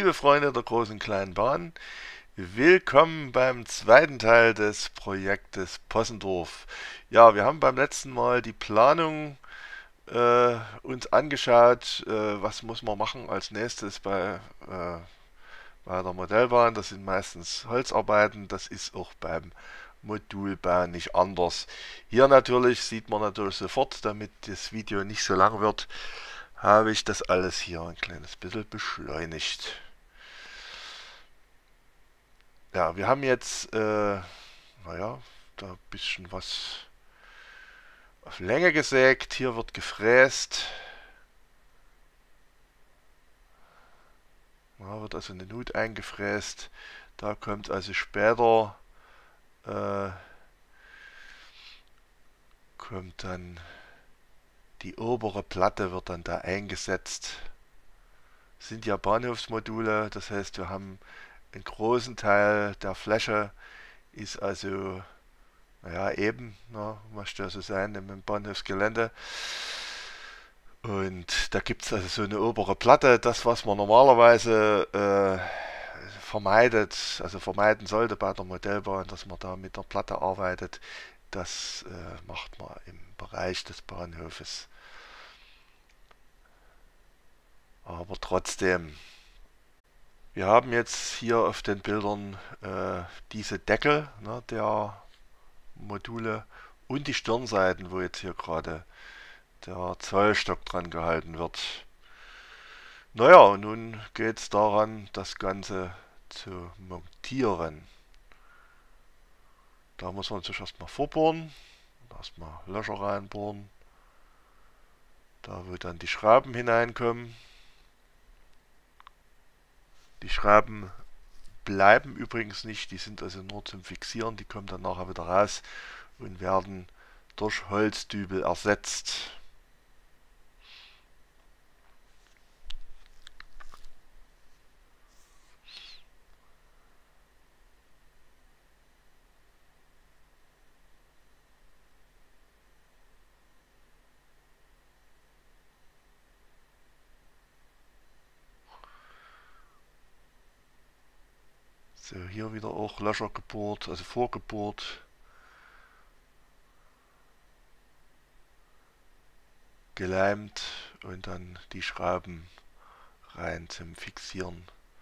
Liebe Freunde der großen kleinen Bahn, willkommen beim zweiten Teil des Projektes Possendorf. Ja, wir haben beim letzten Mal die Planung uns angeschaut, was muss man machen als nächstes bei der Modellbahn. Das sind meistens Holzarbeiten, das ist auch beim Modulbau nicht anders. Hier natürlich sieht man natürlich sofort, damit das Video nicht so lang wird, habe ich das alles hier ein kleines bisschen beschleunigt. Ja, wir haben jetzt, naja, da ein bisschen was auf Länge gesägt. Hier wird gefräst. Da wird also eine Nut eingefräst. Da kommt also später, äh, kommt dann die obere Platte, wird dann da eingesetzt. Das sind ja Bahnhofsmodule, das heißt, wir haben einen großen Teil der Fläche ist also, naja, eben, na, möchte ja so sein im Bahnhofsgelände. Und da gibt es also so eine obere Platte, das was man normalerweise vermeidet, also vermeiden sollte bei der Modellbahn, dass man da mit der Platte arbeitet, das macht man im Bereich des Bahnhofes. Aber trotzdem, wir haben jetzt hier auf den Bildern diese Deckel, ne, der Module und die Stirnseiten, wo jetzt hier gerade der Zollstock dran gehalten wird. Naja, und nun geht es daran, das Ganze zu montieren. Da muss man sich erstmal vorbohren, erstmal Löcher reinbohren, da wo dann die Schrauben hineinkommen. Die Schrauben bleiben übrigens nicht, die sind also nur zum Fixieren, die kommen dann nachher wieder raus und werden durch Holzdübel ersetzt. So, hier wieder auch Löcher gebohrt, also vorgebohrt, geleimt und dann die Schrauben rein zum Fixieren.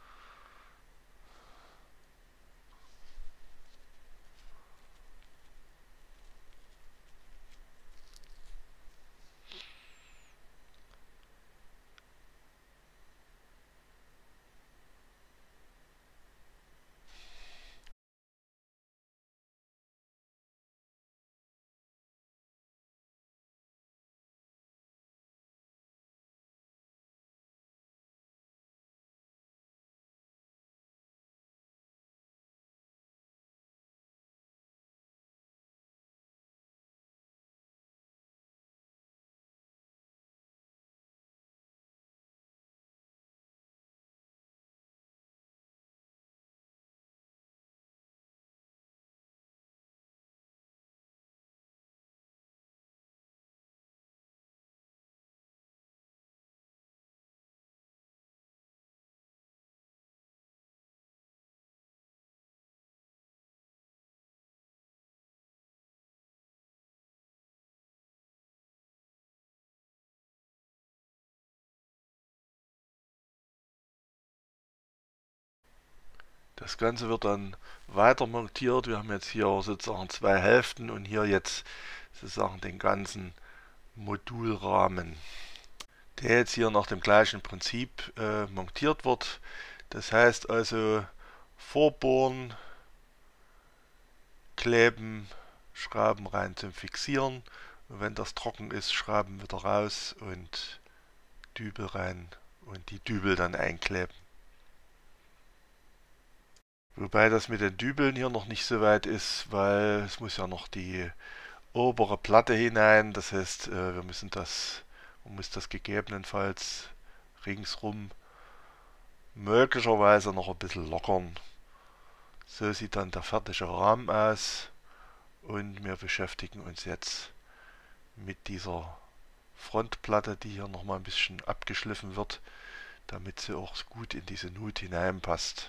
Das Ganze wird dann weiter montiert. Wir haben jetzt hier sozusagen zwei Hälften und hier jetzt sozusagen den ganzen Modulrahmen, der jetzt hier nach dem gleichen Prinzip montiert wird. Das heißt also vorbohren, kleben, Schrauben rein zum Fixieren und wenn das trocken ist, Schrauben wieder raus und Dübel rein und die Dübel dann einkleben. Wobei das mit den Dübeln hier noch nicht so weit ist, weil es muss ja noch die obere Platte hinein. Das heißt, man muss das gegebenenfalls ringsrum möglicherweise noch ein bisschen lockern. So sieht dann der fertige Rahmen aus und wir beschäftigen uns jetzt mit dieser Frontplatte, die hier nochmal ein bisschen abgeschliffen wird. damit sie auch gut in diese Nut hineinpasst.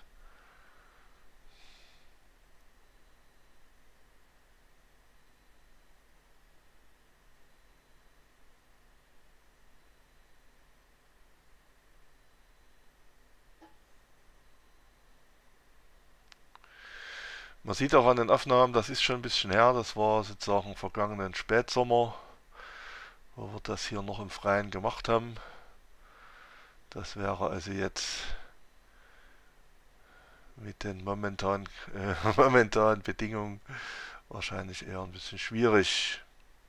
Man sieht auch an den Aufnahmen, das ist schon ein bisschen her, das war sozusagen vergangenen Spätsommer, wo wir das hier noch im Freien gemacht haben. Das wäre also jetzt mit den momentanen Bedingungen wahrscheinlich eher ein bisschen schwierig.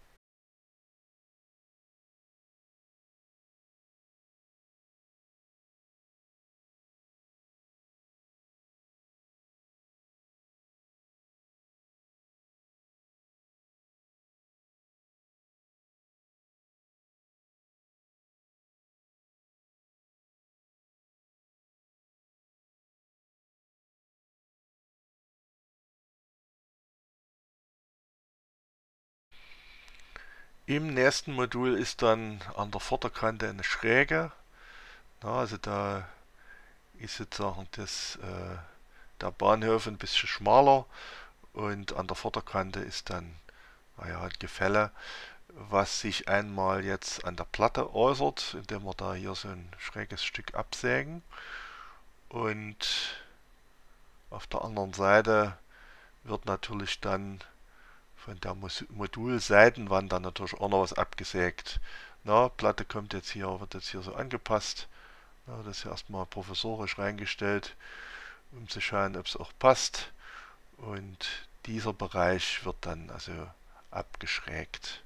Im nächsten Modul ist dann an der Vorderkante eine Schräge. Na, also da ist sozusagen der Bahnhof ein bisschen schmaler und an der Vorderkante ist dann ein Gefälle, was sich einmal jetzt an der Platte äußert, indem wir da hier so ein schräges Stück absägen, und auf der anderen Seite wird natürlich dann von der Modulseitenwand dann natürlich auch noch was abgesägt. Na, Platte wird jetzt hier so angepasst. Na, das ist ja erstmal provisorisch reingestellt, um zu schauen, ob es auch passt. Und dieser Bereich wird dann also abgeschrägt.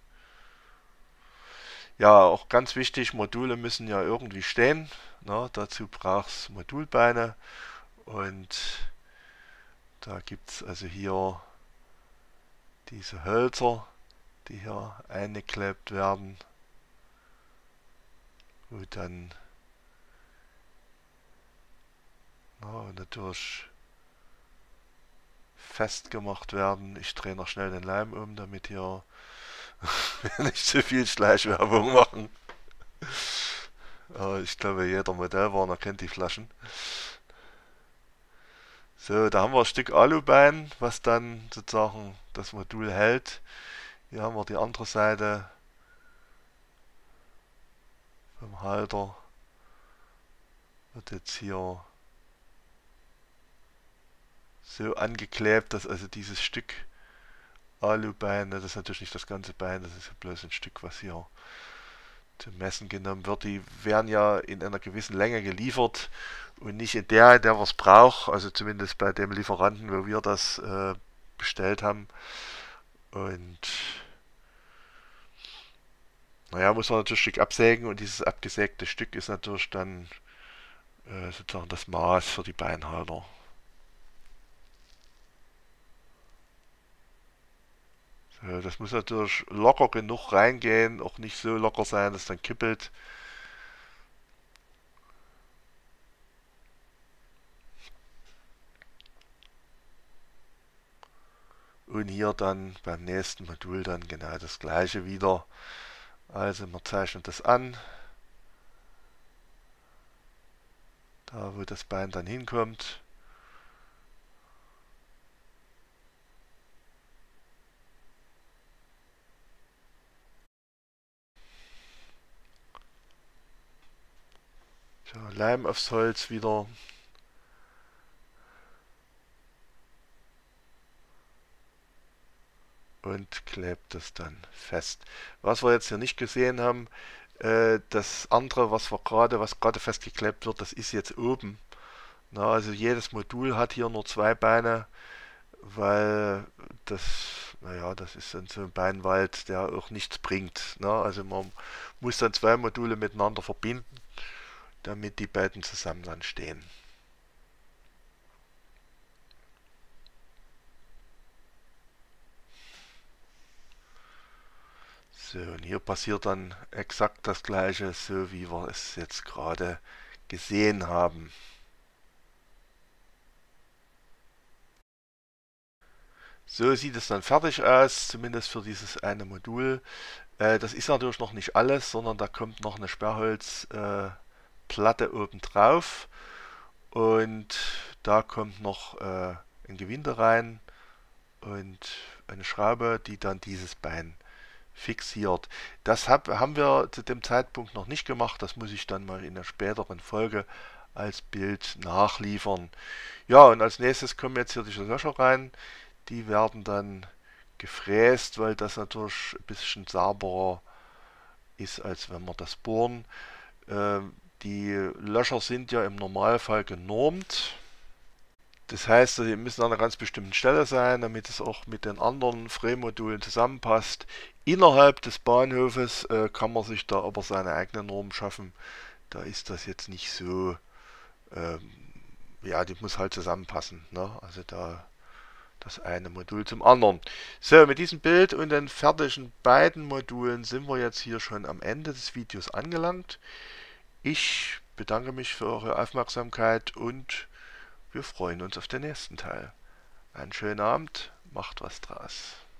Ja, auch ganz wichtig, Module müssen ja irgendwie stehen. Na, dazu braucht es Modulbeine, und da gibt es also hier diese Hölzer, die hier eingeklebt werden, wo dann natürlich festgemacht werden. Ich drehe noch schnell den Leim um, damit hier nicht zu viel Schleichwerbung machen. Ich glaube, jeder Modellwarner kennt die Flaschen. So, da haben wir ein Stück Alubein, was dann sozusagen das Modul hält. Hier haben wir die andere Seite vom Halter. Wird jetzt hier so angeklebt, dass also dieses Stück Alubein, das ist natürlich nicht das ganze Bein, das ist ja bloß ein Stück, was hier zum Messen genommen wird. Die werden ja in einer gewissen Länge geliefert und nicht in der wir es brauchen, also zumindest bei dem Lieferanten, wo wir das bestellt haben. Und naja, muss man natürlich ein Stück absägen, und dieses abgesägte Stück ist natürlich dann sozusagen das Maß für die Beinhalter. So, das muss natürlich locker genug reingehen, auch nicht so locker sein, dass es dann kippelt. Und hier dann beim nächsten Modul dann genau das gleiche wieder. Also man zeichnet das an, da wo das Bein dann hinkommt. So, Leim aufs Holz wieder. Und klebt es dann fest. Was wir jetzt hier nicht gesehen haben, das andere, was gerade festgeklebt wird, das ist jetzt oben. Na, also jedes Modul hat hier nur zwei Beine, weil das ist dann so ein Beinwald, der auch nichts bringt. Na, also man muss dann zwei Module miteinander verbinden, damit die beiden zusammen dann stehen. So, und hier passiert dann exakt das gleiche, so wie wir es jetzt gerade gesehen haben. So sieht es dann fertig aus, zumindest für dieses eine Modul. Das ist natürlich noch nicht alles, sondern da kommt noch eine Sperrholzplatte Platte oben drauf und da kommt noch ein Gewinde rein und eine Schraube, die dann dieses Bein fixiert. Das haben wir zu dem Zeitpunkt noch nicht gemacht. Das muss ich dann mal in einer späteren Folge als Bild nachliefern. Ja, und als nächstes kommen jetzt hier diese Löcher rein. Die werden dann gefräst, weil das natürlich ein bisschen sauberer ist, als wenn wir das bohren. Die Löcher sind ja im Normalfall genormt. Das heißt, die müssen an einer ganz bestimmten Stelle sein, damit es auch mit den anderen Frame-Modulen zusammenpasst. Innerhalb des Bahnhofes kann man sich da aber seine eigene Norm schaffen. Da ist das jetzt nicht so, ähm, ja, die muss halt zusammenpassen, ne? Also da das eine Modul zum anderen. So, mit diesem Bild und den fertigen beiden Modulen sind wir jetzt hier schon am Ende des Videos angelangt. Ich bedanke mich für eure Aufmerksamkeit und wir freuen uns auf den nächsten Teil. Einen schönen Abend, macht was draus.